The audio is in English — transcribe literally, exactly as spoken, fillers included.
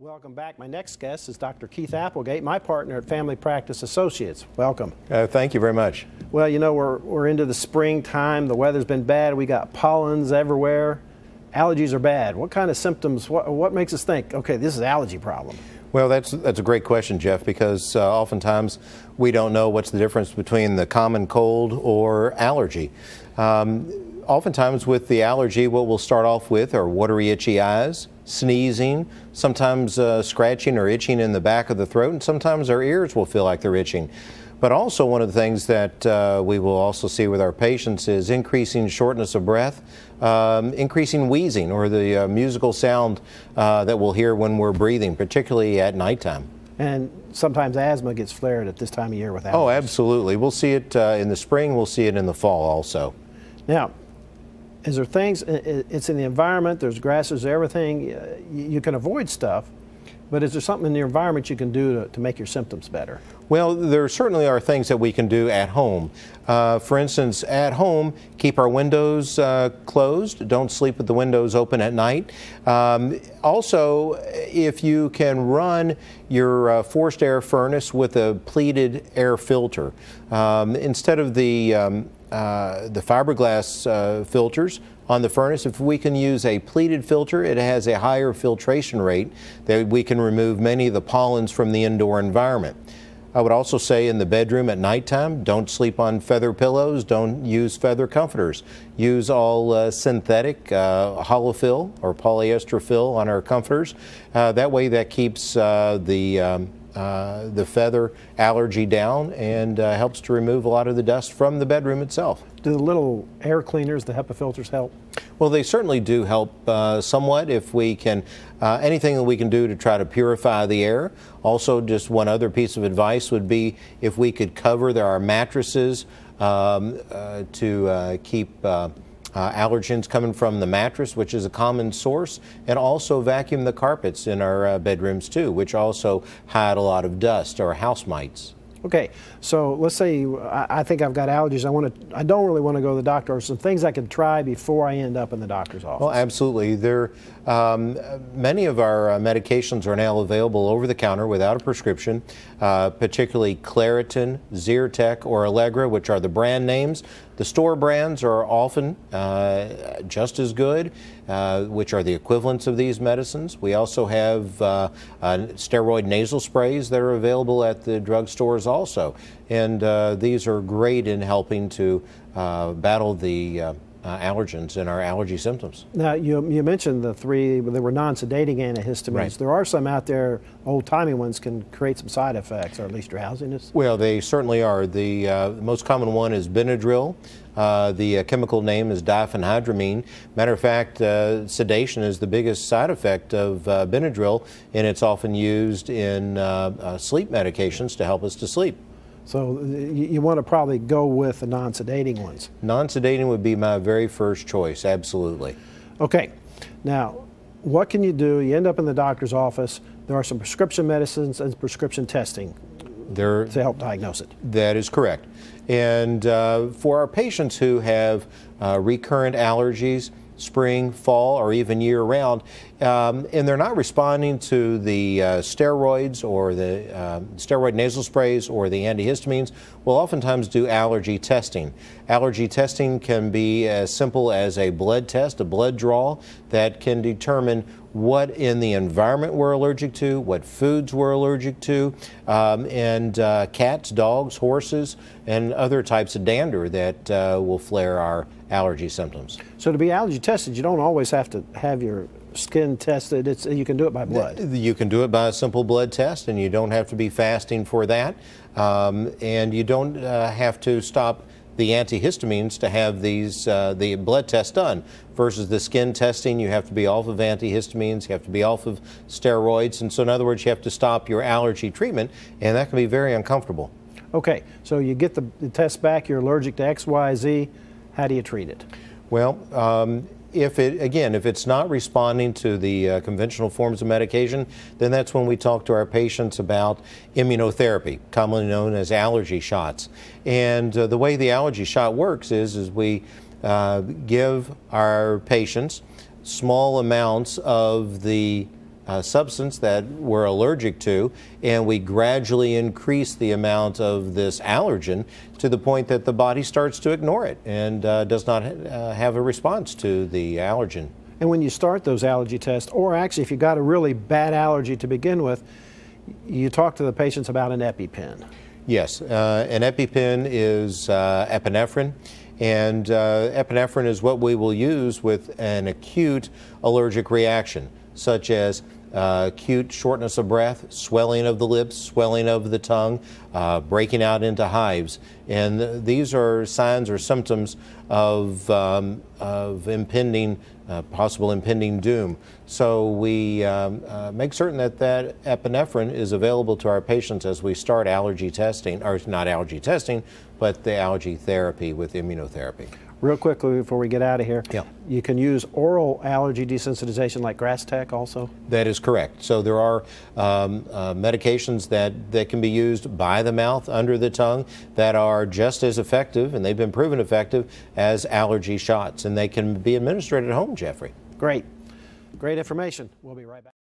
Welcome back. My next guest is Doctor Keith Applegate, my partner at Family Practice Associates. Welcome. Uh, thank you very much. Well, you know, we're, we're into the springtime. The weather's been bad. We got pollens everywhere. Allergies are bad. What kind of symptoms, what, what makes us think, okay, this is an allergy problem? Well, that's, that's a great question, Jeff, because uh, oftentimes we don't know what's the difference between the common cold or allergy. Um, oftentimes with the allergy, what we'll start off with are watery, itchy eyes, sneezing, sometimes uh, scratching or itching in the back of the throat, and sometimes our ears will feel like they're itching. But also one of the things that uh, we will also see with our patients is increasing shortness of breath, um, increasing wheezing, or the uh, musical sound uh, that we'll hear when we're breathing, particularly at nighttime. And sometimes asthma gets flared at this time of year with allergies. Oh, absolutely. We'll see it uh, in the spring. We'll see it in the fall also. Now, is there things, it's in the environment, there's grasses, everything, you can avoid stuff, but is there something in the environment you can do to, to make your symptoms better? Well, there certainly are things that we can do at home. Uh, for instance, at home, keep our windows uh, closed. Don't sleep with the windows open at night. Um, also, if you can run your uh, forced air furnace with a pleated air filter, um, instead of the um, Uh, the fiberglass uh, filters on the furnace, if we can use a pleated filter, it has a higher filtration rate that we can remove many of the pollens from the indoor environment. I would also say in the bedroom at nighttime, don't sleep on feather pillows, don't use feather comforters. Use all uh, synthetic uh, hollow fill or polyester fill on our comforters. Uh, that way that keeps uh, the um, Uh, the feather allergy down and uh, helps to remove a lot of the dust from the bedroom itself. Do the little air cleaners, the HEPA filters, help? Well, they certainly do help uh, somewhat if we can, uh, anything that we can do to try to purify the air. Also, just one other piece of advice would be if we could cover our mattresses um, uh, to uh, keep uh, Uh, allergens coming from the mattress, which is a common source, and also vacuum the carpets in our uh, bedrooms too, which also hide a lot of dust or house mites. Okay, so let's say I, I think I've got allergies. I want to. I don't really want to go to the doctor. Or some things I could try before I end up in the doctor's office. Well, absolutely. There, um, many of our uh, medications are now available over the counter without a prescription, uh, particularly Claritin, Zyrtec, or Allegra, which are the brand names. The store brands are often uh, just as good, uh, which are the equivalents of these medicines. We also have uh, uh, steroid nasal sprays that are available at the drugstores also. And uh, these are great in helping to uh, battle the uh, uh, allergens and our allergy symptoms. Now, you, you mentioned the three, they were non-sedating antihistamines. Right. There are some out there, old-timey ones, can create some side effects, or at least drowsiness. Well, they certainly are. The uh, most common one is Benadryl. Uh, the uh, chemical name is diphenhydramine. Matter of fact, uh, sedation is the biggest side effect of uh, Benadryl, and it's often used in uh, uh, sleep medications to help us to sleep. So you, you want to probably go with the non-sedating ones. Non-sedating would be my very first choice, absolutely. Okay. Now, what can you do? You end up in the doctor's office. There are some prescription medicines and prescription testing there, to help diagnose it. That is correct. And uh, for our patients who have uh, recurrent allergies, spring, fall, or even year-round, um, and they're not responding to the uh, steroids or the uh, steroid nasal sprays or the antihistamines, we'll oftentimes do allergy testing. Allergy testing can be as simple as a blood test, a blood draw, that can determine what in the environment we're allergic to, what foods we're allergic to, um, and uh, cats, dogs, horses, and other types of dander that uh, will flare our allergy symptoms. So to be allergy tested, you don't always have to have your skin tested. It's, you can do it by blood. You can do it by a simple blood test, and you don't have to be fasting for that. Um, and you don't uh, have to stop the antihistamines to have these uh, the blood test done. Versus the skin testing, you have to be off of antihistamines, you have to be off of steroids, and so in other words, you have to stop your allergy treatment, and that can be very uncomfortable. Okay, so you get the, the test back, you're allergic to X, Y, Z. How do you treat it? Well, um, if it, again, if it's not responding to the uh, conventional forms of medication, then that's when we talk to our patients about immunotherapy, commonly known as allergy shots. And uh, the way the allergy shot works is, is we uh, give our patients small amounts of the uh, substance that we're allergic to, and we gradually increase the amount of this allergen to the point that the body starts to ignore it and uh, does not uh, have a response to the allergen. And when you start those allergy tests, or actually if you got a really bad allergy to begin with, you talk to the patients about an EpiPen. Yes, uh, an EpiPen is uh, epinephrine, and uh, epinephrine is what we will use with an acute allergic reaction, such as uh, acute shortness of breath, swelling of the lips, swelling of the tongue, uh, breaking out into hives. And th these are signs or symptoms of, um, of impending, uh, possible impending doom. So we um, uh, make certain that that epinephrine is available to our patients as we start allergy testing, or not allergy testing, but the allergy therapy with immunotherapy. Real quickly before we get out of here, Yeah. you can use oral allergy desensitization like Grastek also? That is correct. So there are um, uh, medications that, that can be used by the mouth, under the tongue, that are just as effective, and they've been proven effective, as allergy shots. And they can be administered at home, Jeffrey. Great. Great information. We'll be right back.